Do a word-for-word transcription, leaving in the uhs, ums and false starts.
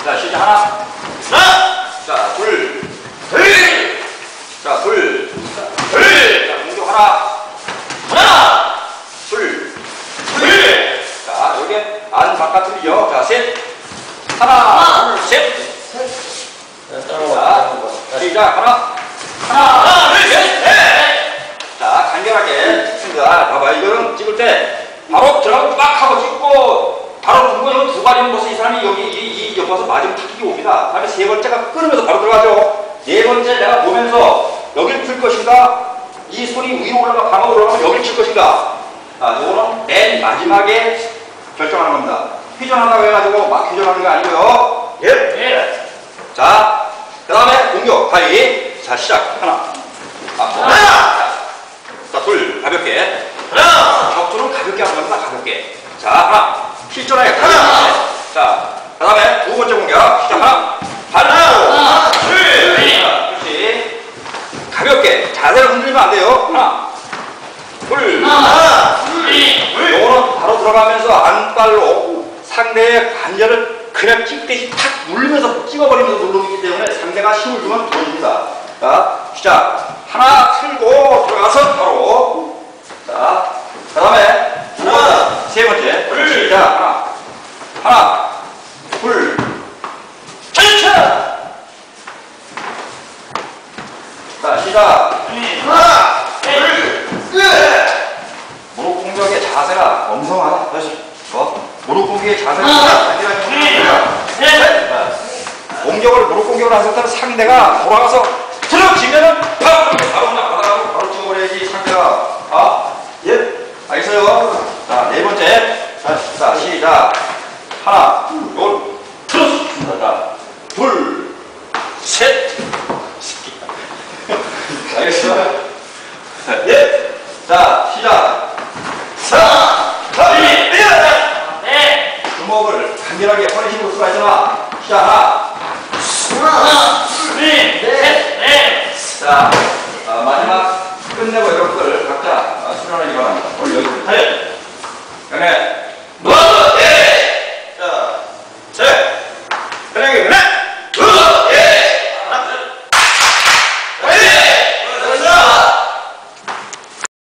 자, 시작. 하나. 하나. 자, 둘. 둘. 자, 둘. 둘. 자, 공격 하나. 하나. 둘. 둘. 자, 여기 안 바깥으로요. 자, 셋. 하나. 둘, 셋. 자, 시작. 하나. 하나. 둘, 셋. 넷. 자, 간결하게 찍습니다. 봐봐. 이거는 찍을 때 바로 들어가고 빡 하고 찍고 바로 중간에 두 발이는 것은 이 사람이 여기 이, 이 옆에서 맞으면 탁킥이 옵니다. 다음에 세 번째가 끊으면서 바로 들어가죠. 네 번째 내가 보면서 여길 풀 것인가, 이 손이 위로 올라가 강하고 올라가면 여길 칠 것인가. 아, 이거는 맨 마지막에 결정하는 겁니다. 회전한다고 해가지고 막 회전하는 거 아니고요. 예. 예. 자, 그 다음에 공격 가위. 자, 시작. 하나. 아, 하나. 자, 둘. 가볍게. 하나. 격투는 가볍게 하는 겁니다. 가볍게. 자, 하나. 실전하게 하나. 자, 그 다음에 두 번째 공격. 시작. 하나. 하나. 둘. 그렇지. 가볍게. 자세를 흔들면 안 돼요. 하나. 둘. 하나. 둘. 요거는 바로 들어가면서 안발로 상대의 관절을 그냥 찍듯이 탁 눌리면서 찍어버리면서 누르기 때문에 상대가 힘을 주면 좋아집니다. 자, 시작. 하나 틀고 들어가서 바로. 자, 그 다음에 하나, 세 번째. 둘. 시작. 하나. 하나. 둘. 차차. 자, 시작. 하나. 둘. 끝. 무릎 공격의 자세가 엄성하다. 다시. 어? 무릎 공격의 자세가 공격을 무릎 공격을 하셨다면 상대가 돌아가서 들어지면은 바로 바로 나가고 바로 찍어버려야지 상대가. 아, 예, 알겠어요. 자, 네 번째. 자, 자, 시작. 하나, 둘, 틀었습니다. 자, 둘, 셋. 알겠어요. 예. 자, 시작. 사, 삼, 이, 네. 주먹을 간결하게 허리 힘으로 쏘아주나. 시작. 하나. 하나, 둘, 셋, 넷. 자, 어, 마지막 끝내고 여러분들 각자 어, 수련하기 바랍니다. 오늘 여기까지.